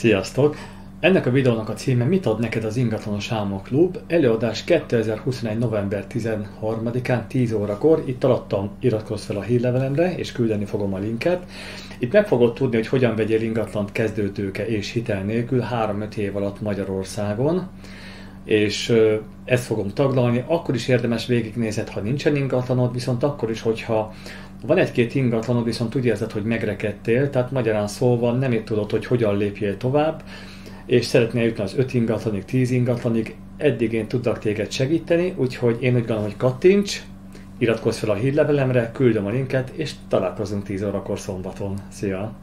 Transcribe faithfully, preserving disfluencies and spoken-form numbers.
Sziasztok! Ennek a videónak a címe Mit ad neked az Ingatlanos Álmok Klub? Előadás kétezer-huszonegy. november tizenharmadikán tíz órakor. Itt alattam iratkozz fel a hírlevelemre, és küldeni fogom a linket. Itt meg fogod tudni, hogy hogyan vegyél ingatlant kezdőtőke és hitel nélkül három-öt év alatt Magyarországon. És ezt fogom taglalni. Akkor is érdemes végignézed, ha nincsen ingatlanod, viszont akkor is, hogyha van egy-két ingatlanod, viszont úgy érzed, hogy megrekedtél, tehát magyarán szólva nem tudod, hogy hogyan lépjél tovább, és szeretnél jutni az öt ingatlanig, tíz ingatlanig, eddig én tudlak téged segíteni, úgyhogy én úgy gondolom, hogy kattints, iratkozz fel a hírlevelemre, küldöm a linket, és találkozunk tíz órakor szombaton. Szia!